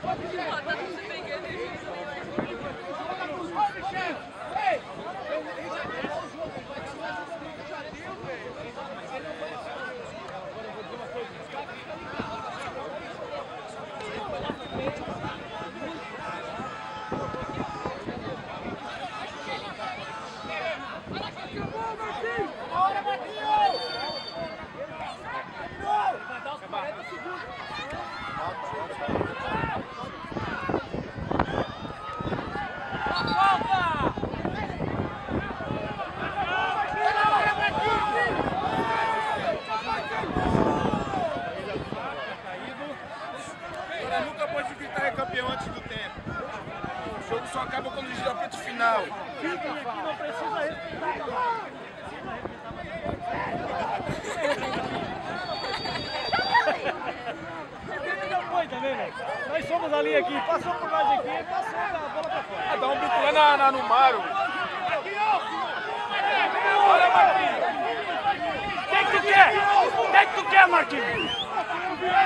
Nunca pode gritar é campeão antes do tempo. O jogo só acaba quando diz o apito final. Fiquem aqui, não precisa respeitar. Já foi também, velho. Nós somos ali aqui, passou por nós aqui, passou a bola pra fora. Dá um bico lá no Maro. Olha, Marquinhos. O que tu quer? O que tu quer, Marquinhos?